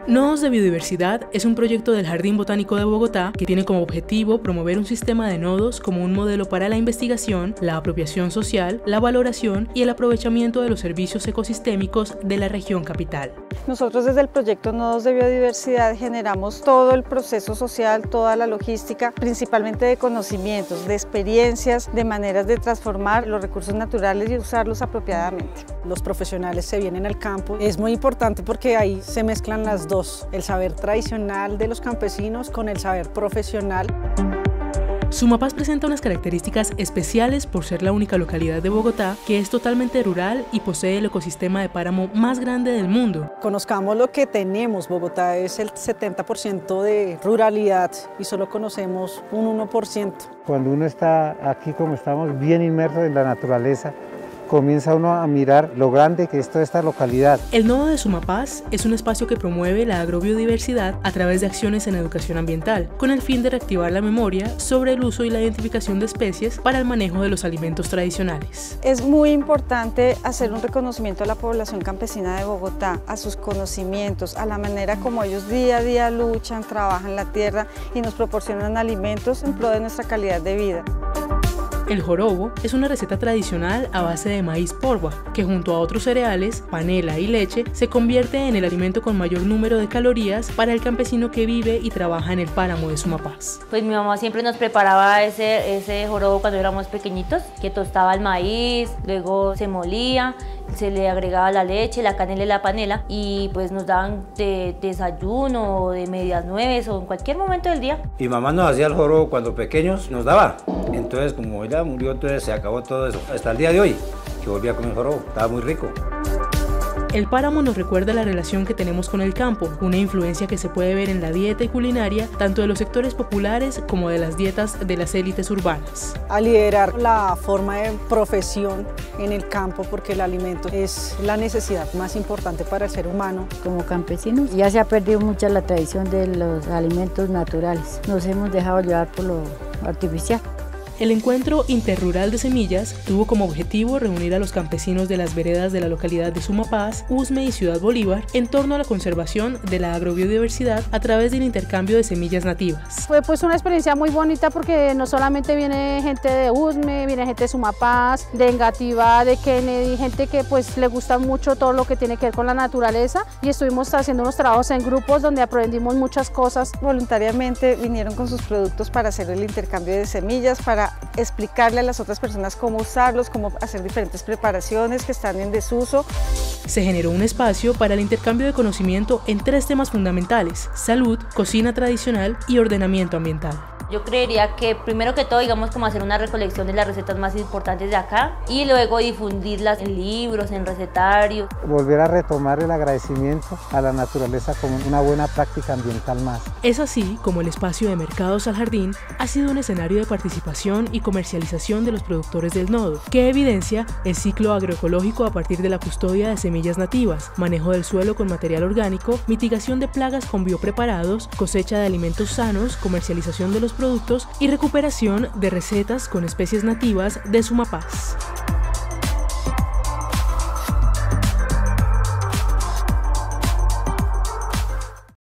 Nodos de Biodiversidad es un proyecto del Jardín Botánico de Bogotá que tiene como objetivo promover un sistema de nodos como un modelo para la investigación, la apropiación social, la valoración y el aprovechamiento de los servicios ecosistémicos de la región capital. Nosotros desde el proyecto Nodos de Biodiversidad generamos todo el proceso social, toda la logística, principalmente de conocimientos, de experiencias, de maneras de transformar los recursos naturales y usarlos apropiadamente. Los profesionales se vienen al campo. Es muy importante porque ahí se mezclan las dos, el saber tradicional de los campesinos con el saber profesional. Sumapaz presenta unas características especiales por ser la única localidad de Bogotá que es totalmente rural y posee el ecosistema de páramo más grande del mundo. Conozcamos lo que tenemos. Bogotá es el 70% de ruralidad y solo conocemos un 1%. Cuando uno está aquí como estamos bien inmersos en la naturaleza, comienza uno a mirar lo grande que es toda esta localidad. El Nodo de Sumapaz es un espacio que promueve la agrobiodiversidad a través de acciones en educación ambiental, con el fin de reactivar la memoria sobre el uso y la identificación de especies para el manejo de los alimentos tradicionales. Es muy importante hacer un reconocimiento a la población campesina de Bogotá, a sus conocimientos, a la manera como ellos día a día luchan, trabajan la tierra y nos proporcionan alimentos en pro de nuestra calidad de vida. El jorobo es una receta tradicional a base de maíz porba, que junto a otros cereales, panela y leche, se convierte en el alimento con mayor número de calorías para el campesino que vive y trabaja en el páramo de Sumapaz. Pues mi mamá siempre nos preparaba ese jorobo cuando éramos pequeñitos, que tostaba el maíz, luego se molía, se le agregaba la leche, la canela y la panela y pues nos daban de desayuno o de medias nueves o en cualquier momento del día. Mi mamá nos hacía el jorobo cuando pequeños, nos daba. Entonces como ella murió, entonces se acabó todo eso. Hasta el día de hoy, que volví a comer jorobo, estaba muy rico. El páramo nos recuerda la relación que tenemos con el campo, una influencia que se puede ver en la dieta y culinaria tanto de los sectores populares como de las dietas de las élites urbanas. A liderar la forma de profesión en el campo porque el alimento es la necesidad más importante para el ser humano. Como campesinos ya se ha perdido mucha la tradición de los alimentos naturales, nos hemos dejado llevar por lo artificial. El encuentro interrural de semillas tuvo como objetivo reunir a los campesinos de las veredas de la localidad de Sumapaz, Usme y Ciudad Bolívar en torno a la conservación de la agrobiodiversidad a través del intercambio de semillas nativas. Fue pues una experiencia muy bonita porque no solamente viene gente de Usme, viene gente de Sumapaz, de Engativá, de Kennedy, gente que pues le gusta mucho todo lo que tiene que ver con la naturaleza y estuvimos haciendo unos trabajos en grupos donde aprendimos muchas cosas. Voluntariamente vinieron con sus productos para hacer el intercambio de semillas, para explicarle a las otras personas cómo usarlos, cómo hacer diferentes preparaciones que están en desuso. Se generó un espacio para el intercambio de conocimiento en 3 temas fundamentales: salud, cocina tradicional y ordenamiento ambiental. Yo creería que primero que todo, digamos, como hacer una recolección de las recetas más importantes de acá y luego difundirlas en libros, en recetarios. Volver a retomar el agradecimiento a la naturaleza como una buena práctica ambiental más. Es así como el espacio de Mercados al Jardín ha sido un escenario de participación y comercialización de los productores del nodo, que evidencia el ciclo agroecológico a partir de la custodia de semillas nativas, manejo del suelo con material orgánico, mitigación de plagas con biopreparados, cosecha de alimentos sanos, comercialización de los productos y recuperación de recetas con especies nativas de Sumapaz.